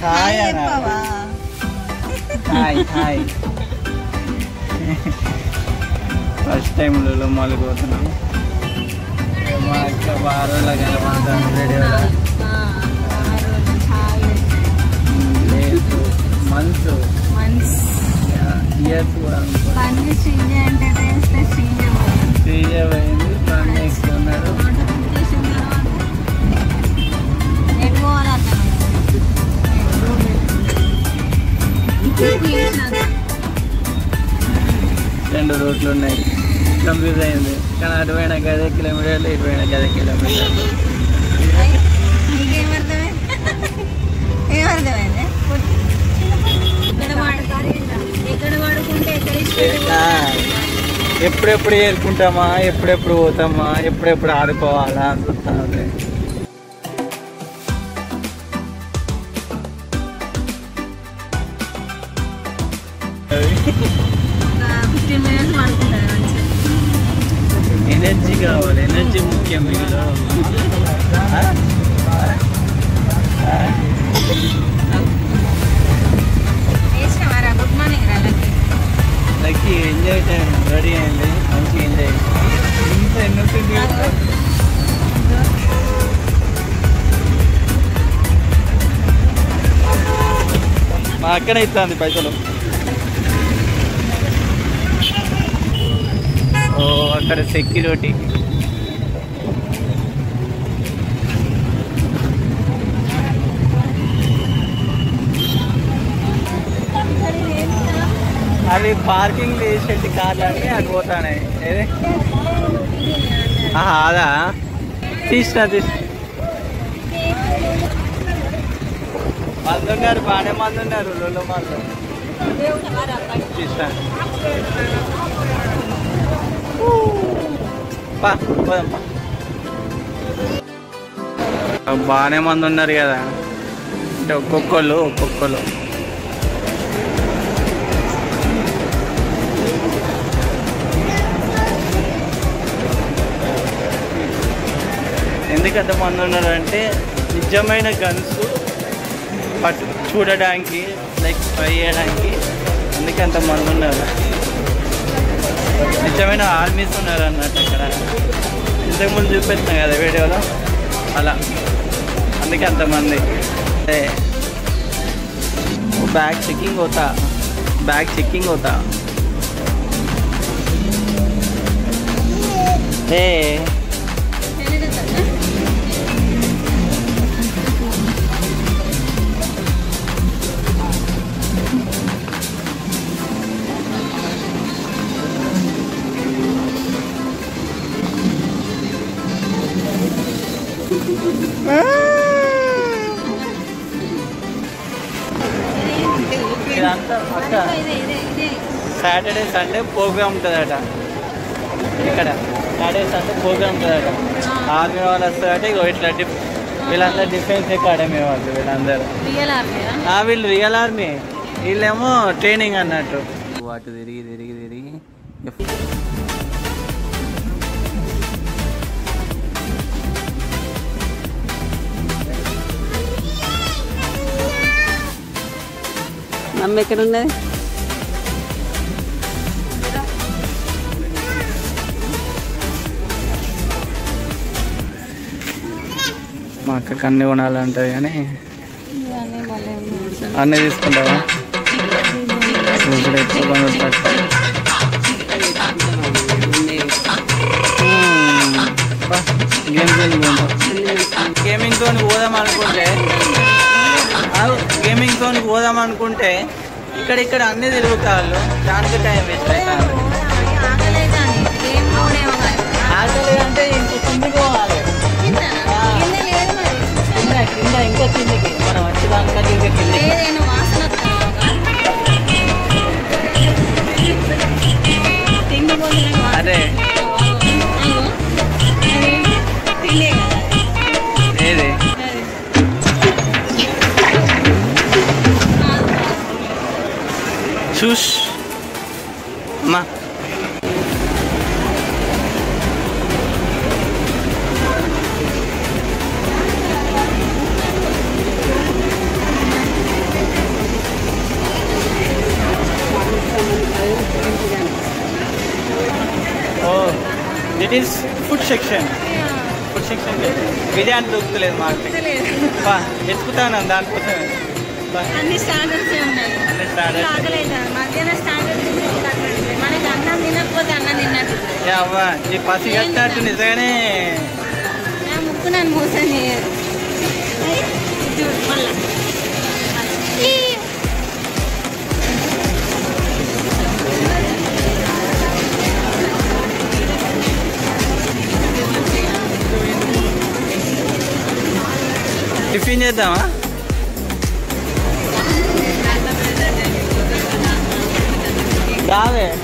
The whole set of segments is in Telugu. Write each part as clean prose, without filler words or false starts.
Hi hi hi. First time Lulu mall పోతున్నాం. మా అక్క బాగా కనపడతాను రేడియోలో. లేదు మంత్స్ ఇయర్స్ కూడా శ్రీజ పోయింది. పని ఎక్కున్నాడు. రెండు రూట్లు ఉన్నాయి. కంప్లీట్ అయింది. కానీ అటు పోయినా గదే కిలోమీటర్లు, ఇటు పోయినా గదే కిలోమీటర్లు. ఎప్పుడెప్పుడు ఏరుకుంటామా, ఎప్పుడెప్పుడు పోతామా, ఎప్పుడెప్పుడు ఆడుకోవాలా అనుకుంటాను. ఎనర్జీ కావాలి, ఎనర్జీ ముఖ్యం. మీలో లక్కీ ఎంజాయ్ టైం రెడీ అయింది. మంచిగా ఎంజాయ్. ఇంత ఎన్నొస్తుంది. మా అక్కనే ఇస్తుంది పైసలు. ఓ అక్కడ సెక్యూరిటీ. అవి పార్కింగ్ చేసేటి కార్లు అంటే అటు పోతాయి. ఏది అదా తీసిన మంది ఉన్నారు, బాగానే మంది ఉన్నారు లులుమాల్లో. తీసిన బాగానే మంది ఉన్నారు కదా. అంటే ఒక్కొక్కళ్ళు ఎందుకంత మంది ఉన్నారంటే నిజమైన గన్స్ చూడడానికి, లైక్ ట్రై చేయడానికి అందుకంత మంది ఉన్నారు. నిజమైన ఆర్మీస్ ఉన్నారు అన్నట్టు. ఇక్కడ ఇంతకుముందు చూపిస్తున్నాం కదా వీడియోలో, అలా అందుకే అంతమంది. బ్యాగ్ చెకింగ్ होता ఏ సాటర్డే సండే ప్రోగ్రామ్ ఉంటుందట. ఇక్కడ సాటర్డే సండే ప్రోగ్రామ్ ఉంటుందట. ఆర్మీ వాళ్ళు వస్తారట. ఇక ఇట్లా వీళ్ళందరూ డిఫెన్స్ అకాడమీ వాళ్ళు. వీళ్ళందరూ వీళ్ళు రియల్ ఆర్మీ, వీళ్ళేమో ట్రైనింగ్ అన్నట్టు. వాటి తిరిగి అమ్మ ఎక్కడ ఉన్నది? మా అక్కకి అన్నీ కొనాలంటుంది కానీ అన్నీ తీసుకుంటావా? ఇప్పుడు ఎక్కువ గేమింగ్తో పోదాం అనుకుంటే ఇక్కడ అన్నీ తిరుగుతాళ్ళు. దానికి టైం వేస్ట్ అవుతాను. ఆకలి అంటే ఇంక కిందికి పోవాలి. కింద ఇంకా కిందికి మనం వచ్చేదానికంటే ఇంకా కిందికి. అదే ఏది చూస్ అమ్మా. It is food section. Food section biryani దొరుకుతలేదు మాకు. ఎత్తుకుతాను దానికోసమే. అన్ని స్టాండర్డ్స్ ఉన్నాయి. మనకి అన్నం తినకపోతే అన్నం తిన్నట్టు. అవ్వా ఈ పసి కట్టినట్టు నిజంగానే ముక్కు నన్ను మోసం చేయదు. మళ్ళా టిఫిన్ చేద్దామా? రావే.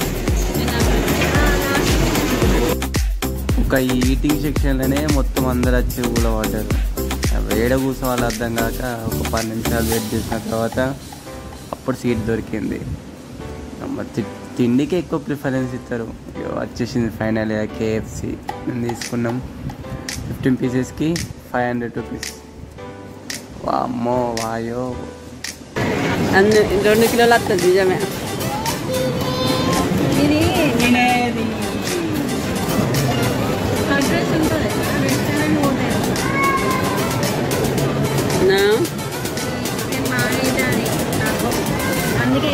ఒక ఈటింగ్ సెక్షన్లోనే మొత్తం అందరు వచ్చి కూలబడ్డారు. వేడ కూర్చోవాలి అర్థం కాక ఒక 10 నిమిషాలు వెయిట్ చేసిన తర్వాత అప్పుడు సీట్ దొరికింది. తిండికి ఎక్కువ ప్రిఫరెన్స్ ఇస్తారు. వచ్చేసింది ఫైనల్గా కేఎఫ్సి. మేము తీసుకున్నాం 15 పీసెస్కి 500 రూపీస్. వామ్మో వాయో 2 కిలోలు వస్తుంది నిజమే. అందుకే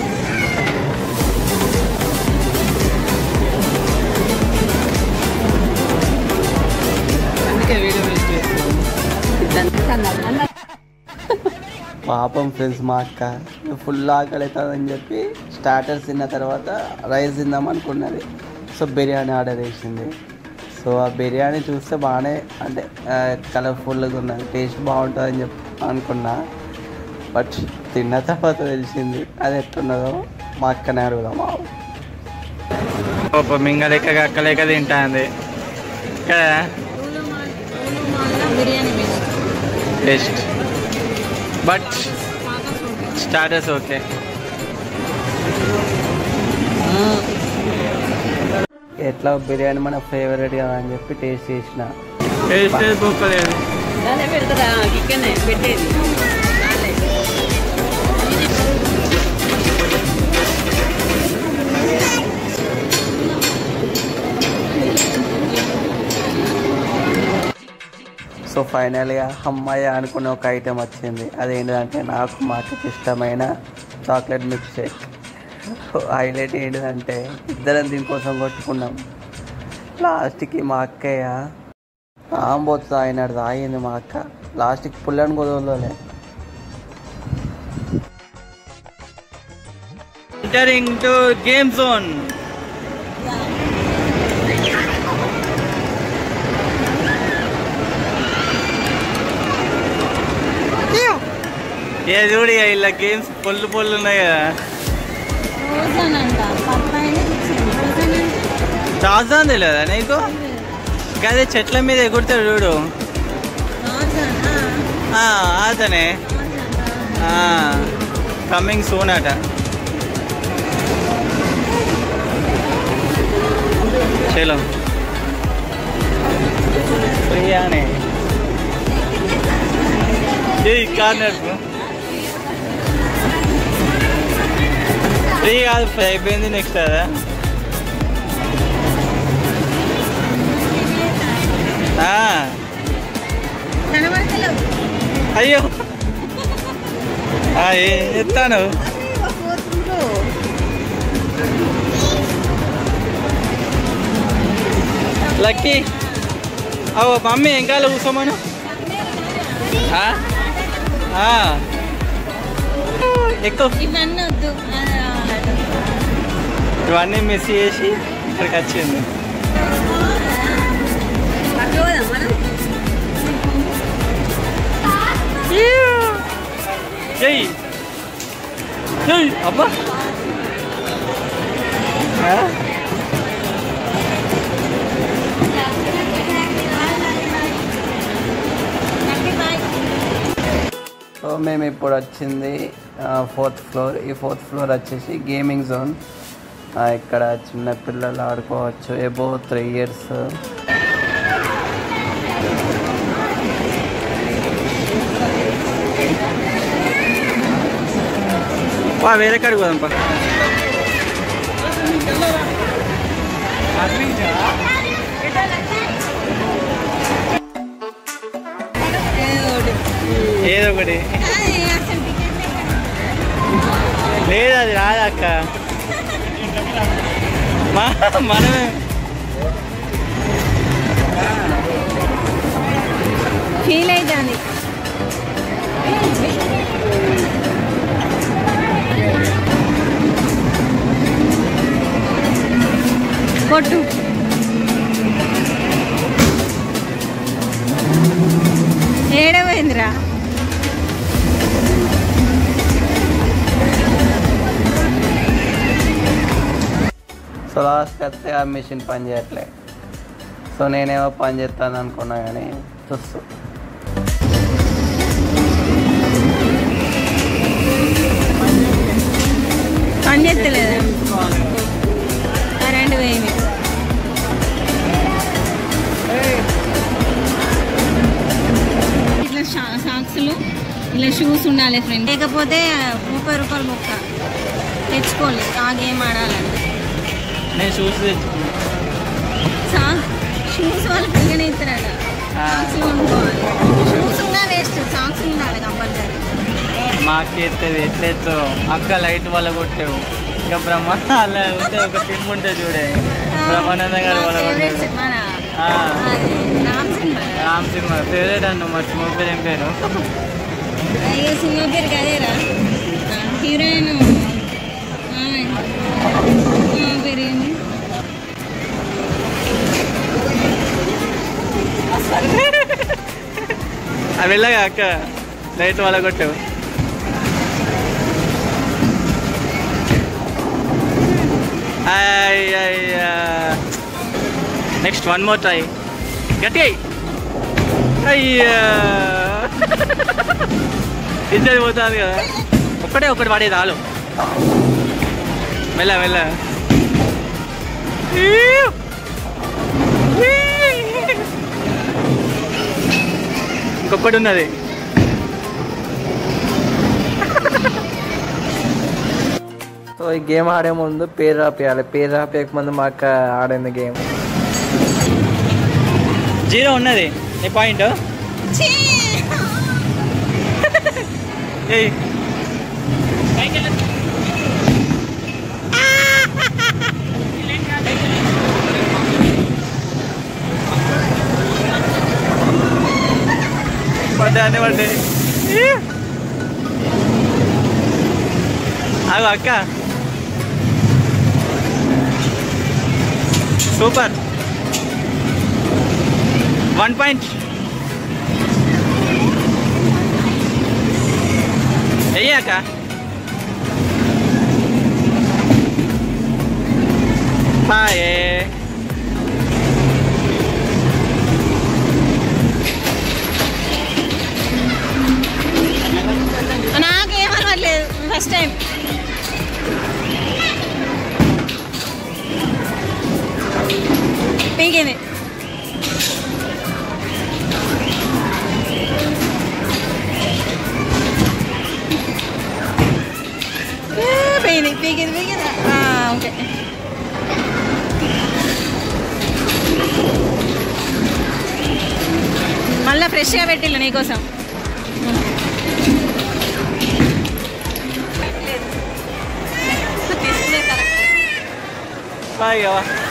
పాపం ఫ్రెండ్స్, మా అక్క ఫుల్ ఆకలి అవుతుందని చెప్పి స్టార్టర్స్ తిన్న తర్వాత రైస్ తిందాం అనుకున్నది. సో బిర్యానీ ఆర్డర్ చేసింది. సో ఆ బిర్యానీ చూస్తే బాగానే అంటే కలర్ఫుల్గా ఉన్నది, టేస్ట్ బాగుంటుందని చెప్పి అనుకున్నా. బట్ తిన్న తర్వాత తెలిసింది అది ఎట్లున్నదో. మా అక్కనే అడుగుదాం. పాప మింగలేక అక్కలేక తింటుంది కదా. Best but starters okay. ఎట్లా బిర్యానీ మన ఫేవరెట్ కదా అని చెప్పి టేస్ట్ చేసిన. టేస్ట్ పోకలేదు. సో ఫైనల్గా అమ్మాయి అనుకున్న ఒక ఐటెం వచ్చింది. అదేంటిదంటే నాకు మా అక్కకి ఇష్టమైన చాక్లెట్ మిల్క్ షేక్. హైలైట్ ఏంటిదంటే ఇద్దరం దీనికోసం కొట్టుకున్నాం. లాస్ట్కి మా అక్కయ్య ఆంబోతు తాగినాడు, తాగింది మా అక్క. లాస్ట్కి పుల్లని గొడవలోనే. Entering to game zone. ఏ చూడు ఇలా గేమ్స్ పొల్లు ఉన్నాయి కదా. టార్జాన్ తెలియదా నీకు? అదే చెట్ల మీద ఎగురుతాడు చూడు, అతనే. కమింగ్ సూన్ అట. చలో ఫ్రీయానే కార్నర్ ఫ్రీ కాదు, ఫ్రీ అయిపోయింది. నెక్స్ట్ అదా అయ్యో ఏం చెప్తాను. లక్కీ అవో మమ్మీ ఇంకా కూర్చోమను. ఎక్కువ ఇవన్నీ మిస్ చేసి ఇక్కడికి వచ్చింది. అబ్బా సో మేము ఇప్పుడు వచ్చింది 4th ఫ్లోర్. ఈ 4th ఫ్లోర్ వచ్చేసి గేమింగ్ జోన్. ఇక్కడ చిన్న పిల్లలు ఆడుకోవచ్చు అబోవ్ 3 years. వేరే కాడికి పోదాంపా. ఏదో ఒకటి లేదు, అది రాదక్క. మనమే ఫీల్ అవుతుంది. కొట్టు ఏడవైందిరా. సో లాస్ట్కి వస్తే ఆ మిషన్ పని చేయట్లే. సో నేనేమో పని చేస్తాను అనుకున్నా కానీ చూస్తూ పని చేస్తలేదా? కరెంట్ పోయింది. ఇట్లా సాక్స్లు ఇలా షూస్ ఉండాలి ఫ్రెండ్, లేకపోతే 30 రూపాయలు ముక్క తెచ్చుకోలేదు. ఆ గేమ్ ఆడాలంటే నేను షూస్ షూస్ వాళ్ళు పిల్లనే ఇస్తారట. సాక్స్ కొనుక్కోవాలి. షూస్ ఉన్నా వేస్ట్, సాక్స్ ఉండాలి కంపల్సరీ. మాకేస్తుంది ఎట్లెత్తు అక్క లైట్ వల్ల కొట్టేవు. ఇక బ్రహ్మాండ అలా ఉంటే ఒక టీమ్ ఉంటే చూడే, బ్రహ్మానంద గారు వాళ్ళ రామ్ సినిమా ఫేవరెట్ అన్న. మా సినిమా పేరు ఏం పేరు? సినిమా పేరు కదేరా, హీరోయిన్ పేరు ఏంటి? అవి వెళ్ళగా అక్క లైట్ వల్ల కొట్టావు. Next one more try. గట్టి అయ్యా ఇద్దరు పోతుంది కదా. ఒకటి పడేది ఆలు. మెల్ల మెల్ల. ఇంకొకటి ఉన్నది. సో ఈ గేమ్ ఆడే ముందు పేరు రాపియాలి. పేరు రాపియక ముందు మాకు ఆడింది గేమ్. 0 ఉన్నది నీ పాయింట్. పడ్డానే పడ్డాయి. అవి అక్క సూపర్. 1 పాయింట్. అయ్యాక బాయే. నాకేమనట్లేదు ఫస్ట్ టైం. పీకేది పీకేది ఓకే. మళ్ళీ ఫ్రెష్గా పెట్టిల్లు నీకోసం. బాయ్.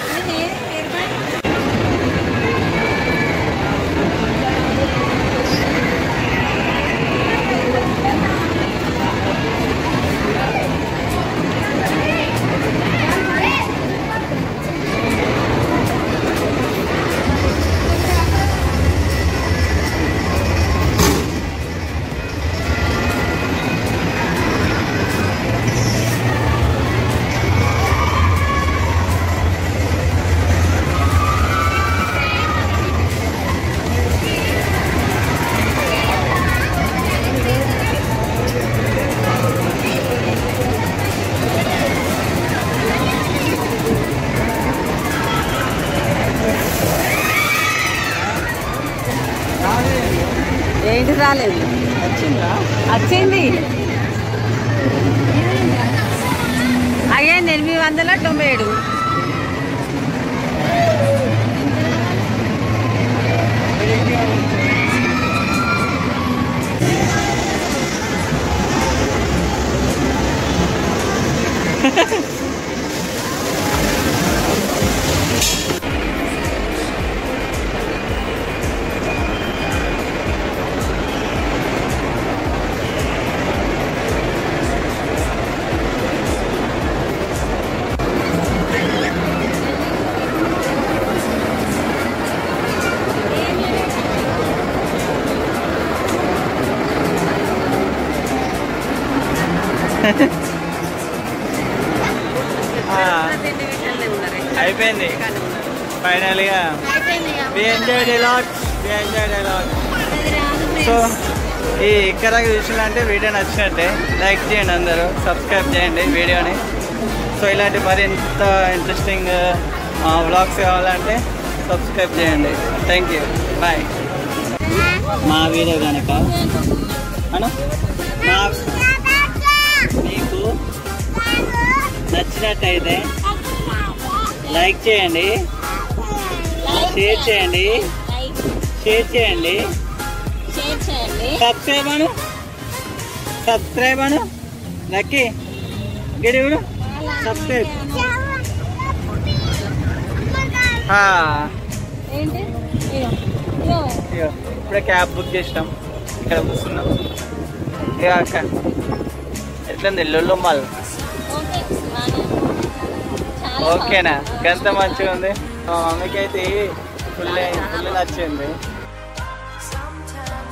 ఏంటి రాలేదు? వచ్చింది. అయ్యింది 897. అయిపోయింది ఫైనల్గా. We enjoyed a lot. So ఈ ఇక్కడ విషయాలు అంటే వీడియో నచ్చినట్టే లైక్ చేయండి, అందరూ సబ్స్క్రైబ్ చేయండి వీడియోని. సో ఇలాంటి మరింత ఇంట్రెస్టింగ్ వ్లాగ్స్ కావాలంటే సబ్స్క్రైబ్ చేయండి. Thank you, bye. మా వీడియో కనుక మీకు నచ్చినట్టయితే లైక్ చేయండి, షేర్ చేయండి, సబ్స్క్రైబ్ అను లక్కీ గిడి సబ్స్క్రైబ్. ఇప్పుడే క్యాబ్ బుక్ చేసినాం, ఇక్కడ కూర్చున్నాం. ఇక అక్క ఎట్లుంది ఇల్లు మళ్ళీ ఓకేనా? గంత మంచిగా ఉంది. మా మమ్మీకి అయితే ఫుల్ నచ్చింది.